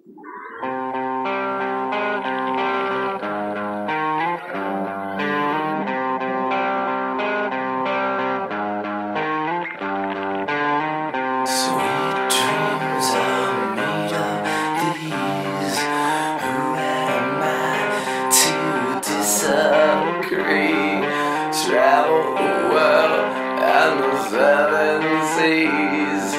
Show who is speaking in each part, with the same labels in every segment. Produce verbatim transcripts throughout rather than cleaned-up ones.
Speaker 1: Sweet dreams are made of these. Who am I to disagree? Travel the world and the seven seas.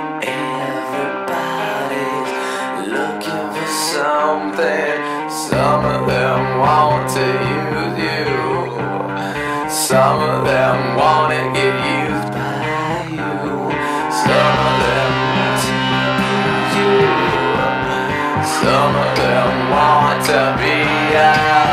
Speaker 1: Everybody's looking for something. Some of them want to use you. Some of them want to get used by you. Some of them want to use you. Some of them want to be out.